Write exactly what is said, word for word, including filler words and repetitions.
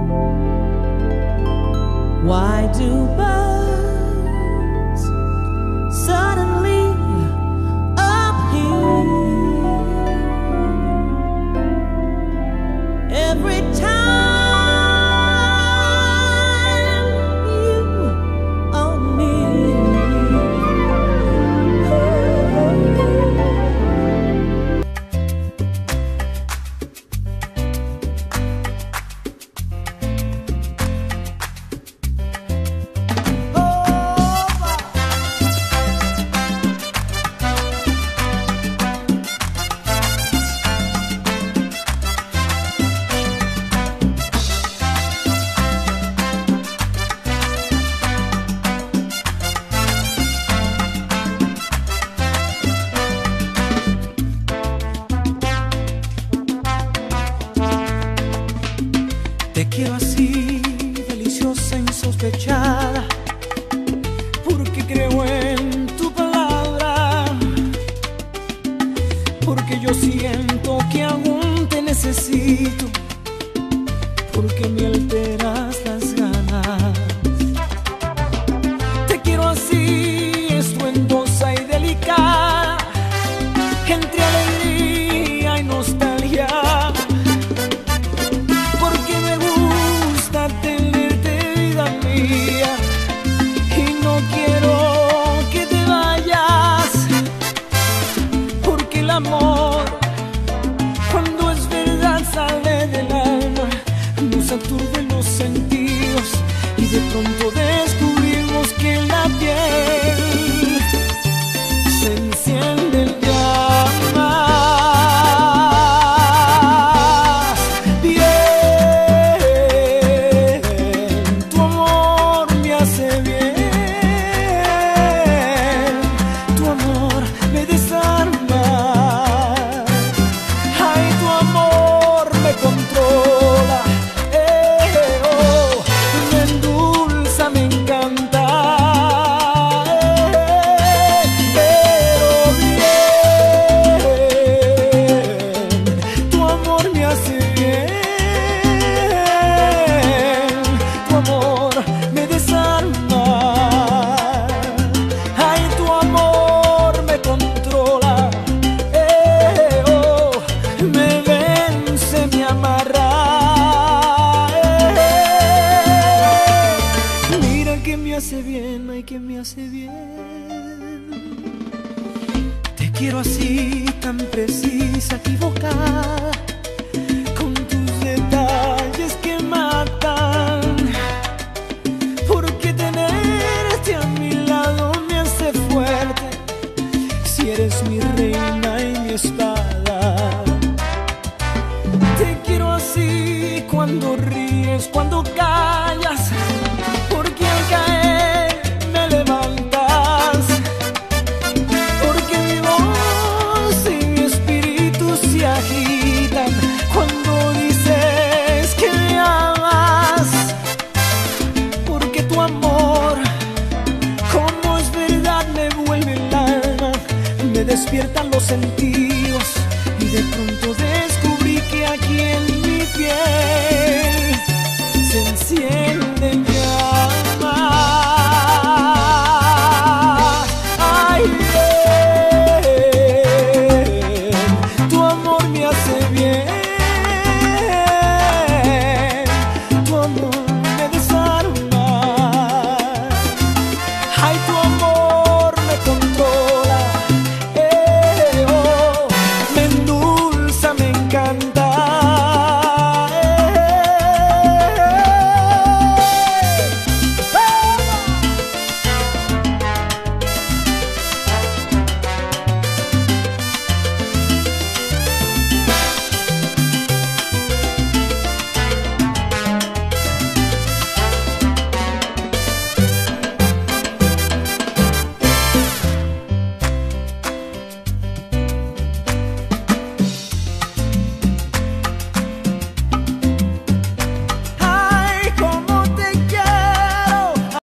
Why do birds suddenly appear every time you are near? Te quiero así, deliciosa, insospechada, porque creo en tu palabra, porque yo siento que aún te necesito, porque me alteras las ganas. Te quiero así, estruendosa y delicada, entre alegría y nostalgia. Amor, cuando es verdad sale del alma, nos aturde los sentidos y de pronto descubrimos que en la piel se encienden llamas. Bien, tu amor me hace bien, tu amor me desarma. Controla, eh, oh, me endulza, me encanta, eh, pero bien, tu amor me hace bien, tu amor me desarma, ay, tu amor me controla, eh, oh, me vence, me amarra, eh. Mira que me hace bien, ay, que me hace bien. Te quiero así, tan precisa, equivocada, con tus detalles que matan, porque tenerte a mi lado me hace fuerte, si eres mi reina y mi espada. Te quiero así, cuando ríes, cuando callas,